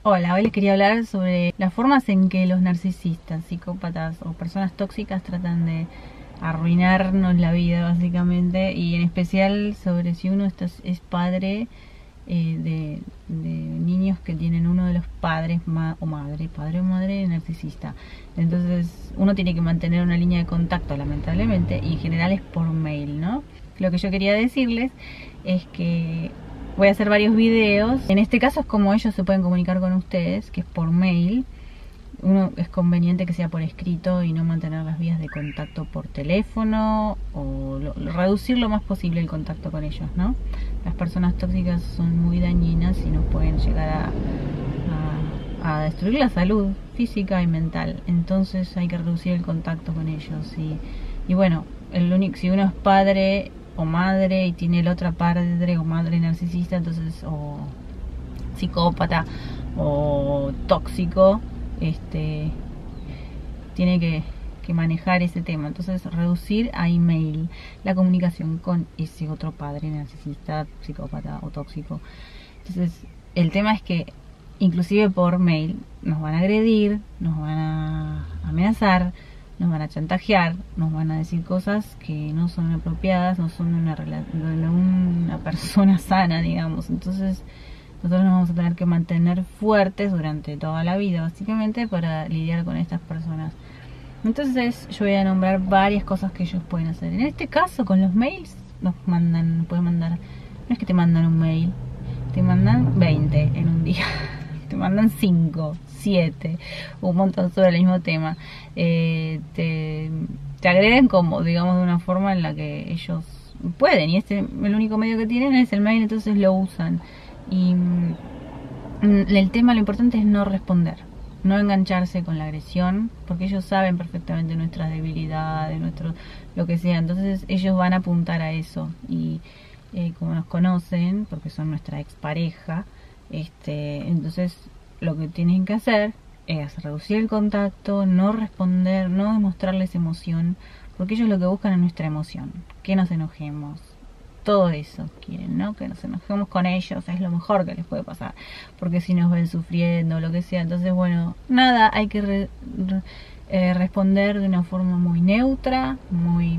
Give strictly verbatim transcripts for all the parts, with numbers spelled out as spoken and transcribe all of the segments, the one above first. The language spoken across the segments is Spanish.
Hola, hoy les quería hablar sobre las formas en que los narcisistas, psicópatas o personas tóxicas tratan de arruinarnos la vida básicamente, y en especial sobre si uno está, es padre eh, de, de niños que tienen uno de los padres ma o madre, padre o madre narcisista. Entonces uno tiene que mantener una línea de contacto lamentablemente, y en general es por mail, ¿no? Lo que yo quería decirles es que voy a hacer varios videos. En este caso es como ellos se pueden comunicar con ustedes, que es por mail. Uno es conveniente que sea por escrito y no mantener las vías de contacto por teléfono, o lo, lo, reducir lo más posible el contacto con ellos, ¿no? Las personas tóxicas son muy dañinas y nos pueden llegar a, a, a destruir la salud física y mental. Entonces hay que reducir el contacto con ellos. Y, y bueno, el único, si uno es padre o madre y tiene la otra padre o madre narcisista, entonces, o psicópata o tóxico, este tiene que, que manejar ese tema. Entonces reducir a email la comunicación con ese otro padre narcisista, psicópata o tóxico. Entonces el tema es que inclusive por mail nos van a agredir, nos van a amenazar, nos van a chantajear, nos van a decir cosas que no son apropiadas, no son de una, de una persona sana, digamos. Entonces nosotros nos vamos a tener que mantener fuertes durante toda la vida, básicamente, para lidiar con estas personas. Entonces yo voy a nombrar varias cosas que ellos pueden hacer. En este caso, con los mails, nos mandan, pueden mandar, no es que te mandan un mail, te mandan veinte en un día. Te mandan cinco, siete, un montón sobre el mismo tema. Eh, te, te agreden como, digamos, de una forma en la que ellos pueden, y este, el único medio que tienen es el mail, entonces lo usan. Y mm, el tema, lo importante es no responder, no engancharse con la agresión, porque ellos saben perfectamente nuestras debilidades, nuestro, lo que sea. Entonces ellos van a apuntar a eso, y eh, como nos conocen, porque son nuestra expareja, Este, entonces lo que tienen que hacer es reducir el contacto, no responder, no demostrarles emoción, porque ellos lo que buscan es nuestra emoción, que nos enojemos, todo eso quieren, ¿no? Que nos enojemos con ellos, es lo mejor que les puede pasar, porque si nos ven sufriendo, lo que sea. Entonces, bueno, nada, hay que re, re, eh, responder de una forma muy neutra, muy,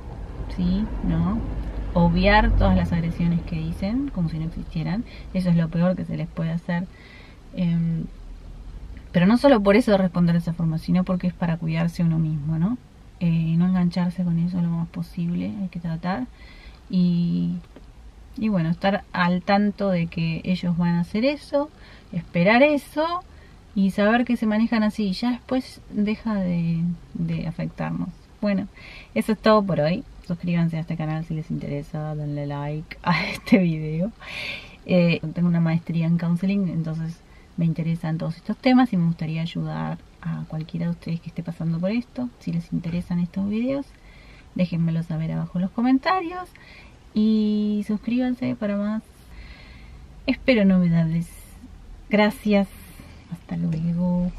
sí, ¿no? Obviar todas las agresiones que dicen como si no existieran. Eso es lo peor que se les puede hacer. Eh, pero no solo por eso responder de esa forma, sino porque es para cuidarse uno mismo, ¿no? Eh, no engancharse con eso lo más posible, hay que tratar. Y, y bueno, estar al tanto de que ellos van a hacer eso, esperar eso y saber que se manejan así. Ya después deja de, de afectarnos. Bueno, eso es todo por hoy. Suscríbanse a este canal si les interesa, denle like a este video. Eh, tengo una maestría en counseling, entonces me interesan todos estos temas y me gustaría ayudar a cualquiera de ustedes que esté pasando por esto. Si les interesan estos videos, déjenmelo saber abajo en los comentarios y suscríbanse para más. Espero novedades. Gracias. Hasta luego.